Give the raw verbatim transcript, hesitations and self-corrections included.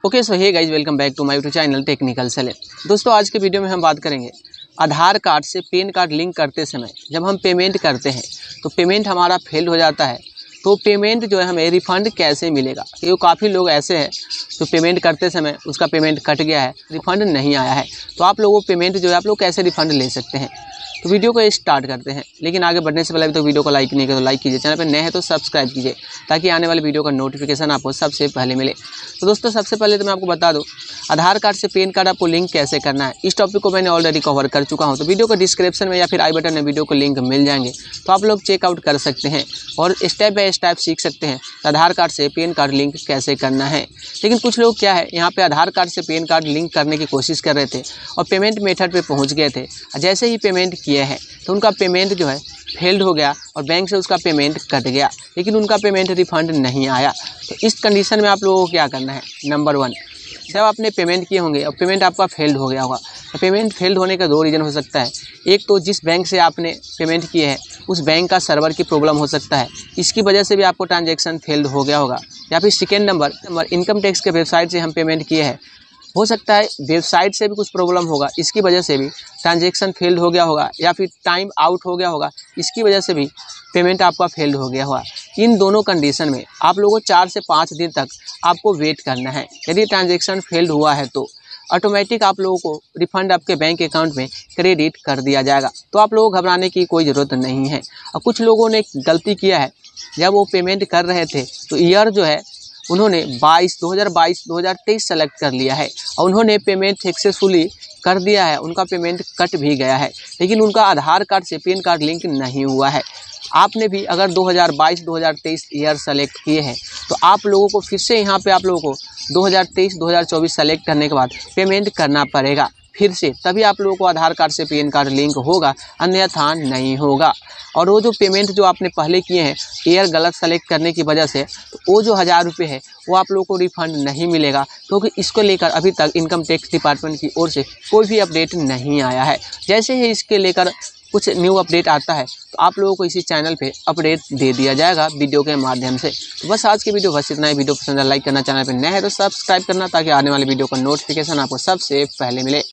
Okay so hey guys, welcome back to my YouTube channel technical celeb. दोस्तों, आज के video में हम बात करेंगे आधार कार्ड से पैन कार्ड लिंक करते समय जब हम पेमेंट करते हैं तो पेमेंट हमारा फेल हो जाता है, तो पेमेंट जो है हमें रिफ़ंड कैसे मिलेगा। क्योंकि काफ़ी लोग ऐसे हैं जो पेमेंट करते समय उसका पेमेंट कट गया है, रिफ़ंड नहीं आया है, तो आप लोगों को पेमेंट जो है आप लोग कैसे रिफ़ंड ले सकते हैं। तो वीडियो को स्टार्ट करते हैं, लेकिन आगे बढ़ने से पहले अभी तो वीडियो को लाइक नहीं किया तो लाइक कीजिए, चैनल पर नए हैं तो सब्सक्राइब कीजिए ताकि आने वाले वीडियो का नोटिफिकेशन आपको सबसे पहले मिले। तो दोस्तों, सबसे पहले तो मैं आपको बता दूं आधार कार्ड से पैन कार्ड आपको लिंक कैसे करना है। इस टॉपिक को मैंने ऑलरेडी कवर कर चुका हूं, तो वीडियो को डिस्क्रिप्शन में या फिर आई बटन में वीडियो को लिंक मिल जाएंगे, तो आप लोग चेकआउट कर सकते हैं और स्टेप बाय स्टेप सीख सकते हैं आधार कार्ड से पैन कार्ड लिंक कैसे करना है। लेकिन कुछ लोग क्या है, यहाँ पे आधार कार्ड से पैन कार्ड लिंक करने की कोशिश कर रहे थे और पेमेंट मेथड पे पहुँच गए थे। जैसे ही पेमेंट किए हैं तो उनका पेमेंट जो है फेल्ड हो गया और बैंक से उसका पेमेंट कट गया, लेकिन उनका पेमेंट रिफंड नहीं आया। तो इस कंडीशन में आप लोगों को क्या करना है, नंबर वन, जब आपने पेमेंट किए होंगे और पेमेंट आपका फेल्ड हो गया होगा, तो पेमेंट फेल्ड होने का दो रीज़न हो सकता है। एक तो जिस बैंक से आपने पेमेंट किए हैं उस बैंक का सर्वर की प्रॉब्लम हो सकता है, इसकी वजह से भी आपको ट्रांजैक्शन फेल्ड हो गया होगा। या फिर second number number income tax के वेबसाइट से हम पेमेंट किए हैं, हो सकता है वेबसाइट से भी कुछ प्रॉब्लम होगा, इसकी वजह से भी ट्रांजैक्शन फेल्ड हो गया होगा, या फिर टाइम आउट हो गया होगा, इसकी वजह से भी पेमेंट आपका फेल्ड हो गया होगा। इन दोनों कंडीशन में आप लोगों को चार से पाँच दिन तक आपको वेट करना है। यदि ट्रांजैक्शन फेल्ड हुआ है तो ऑटोमेटिक आप लोगों को रिफंड आपके बैंक अकाउंट में क्रेडिट कर दिया जाएगा। तो आप लोगों को घबराने की कोई ज़रूरत नहीं है। और कुछ लोगों ने गलती किया है, जब वो पेमेंट कर रहे थे तो ईयर जो है उन्होंने बाईस दो हज़ार बाईस दो हज़ार तेईस सेलेक्ट कर लिया है और उन्होंने पेमेंट सक्सेसफुली कर दिया है, उनका पेमेंट कट भी गया है, लेकिन उनका आधार कार्ड से पैन कार्ड लिंक नहीं हुआ है। आपने भी अगर दो हज़ार बाईस दो हज़ार तेईस ईयर सेलेक्ट किए हैं तो आप लोगों को फिर से यहाँ पे आप लोगों को दो हज़ार तेईस दो हज़ार चौबीस सेलेक्ट करने के बाद पेमेंट करना पड़ेगा फिर से, तभी आप लोगों को आधार कार्ड से पैन कार्ड लिंक होगा, अन्यथा नहीं होगा। और वो जो पेमेंट जो आपने पहले किए हैं ईयर गलत सेलेक्ट करने की वजह से, तो वो जो हज़ार रुपये है वो आप लोगों को रिफ़ंड नहीं मिलेगा, क्योंकि इसको लेकर अभी तक इनकम टैक्स डिपार्टमेंट की ओर से कोई भी अपडेट नहीं आया है। जैसे ही इसके लेकर कुछ न्यू अपडेट आता है तो आप लोगों को इसी चैनल पे अपडेट दे दिया जाएगा वीडियो के माध्यम से। तो बस आज की वीडियो बस इतना ही। वीडियो पसंद है लाइक करना, चैनल पे नए है तो सब्सक्राइब करना ताकि आने वाले वीडियो का नोटिफिकेशन आपको सबसे पहले मिले।